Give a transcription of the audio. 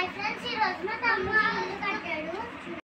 Hi friends, ఈ రోజు మా తమ్ముడు ఇల్లు కట్టాడు.